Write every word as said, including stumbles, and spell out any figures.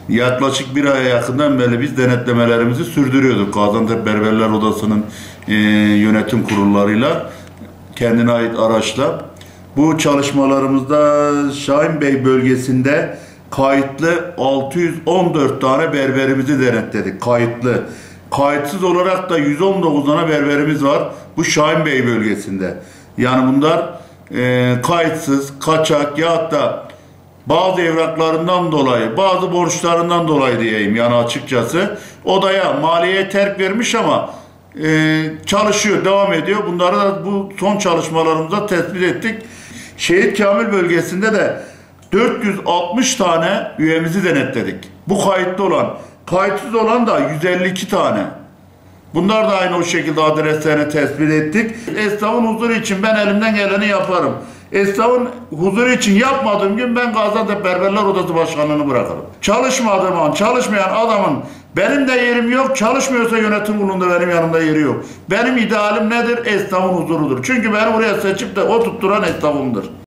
Yaklaşık bir aya yakından beri biz denetlemelerimizi sürdürüyorduk. Gaziantep Berberler Odası'nın e, yönetim kurullarıyla, kendine ait araçla. Bu çalışmalarımızda Şahin Bey bölgesinde kayıtlı altı yüz on dört tane berberimizi denetledik. Kayıtlı. Kayıtsız olarak da yüz on dokuz tane berberimiz var bu Şahin Bey bölgesinde. Yani bunlar e, kayıtsız, kaçak ya hatta bazı evraklarından dolayı, bazı borçlarından dolayı diyeyim yani açıkçası. Odaya, maliyeye terk vermiş ama e, çalışıyor, devam ediyor. Bunları da bu son çalışmalarımızda tespit ettik. Şehit Kamil bölgesinde de dört yüz altmış tane üyemizi denetledik. Bu kayıtlı olan. Kayıtsız olan da yüz elli iki tane. Bunlar da aynı o şekilde adreslerini tespit ettik. Esnafın huzuru için ben elimden geleni yaparım. Esnafın huzuru için yapmadığım gün ben Gaziantep Berberler Odası Başkanlığı'nı bırakırım. Çalışmadığım an, çalışmayan adamın benim de yerim yok, çalışmıyorsa yönetim kurulunda benim yanımda yeri yok. Benim idealim nedir? Esnafın huzurudur. Çünkü beni buraya seçip de o tutturan esnafımdır.